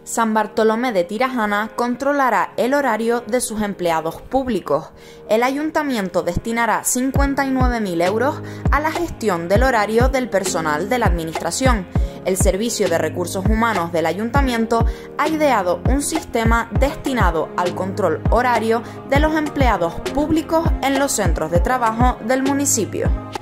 San Bartolomé de Tirajana controlará el horario de sus empleados públicos. El ayuntamiento destinará 59.000 euros a la gestión del horario del personal de la administración. El Servicio de Recursos Humanos del ayuntamiento ha ideado un sistema destinado al control horario de los empleados públicos en los centros de trabajo del municipio.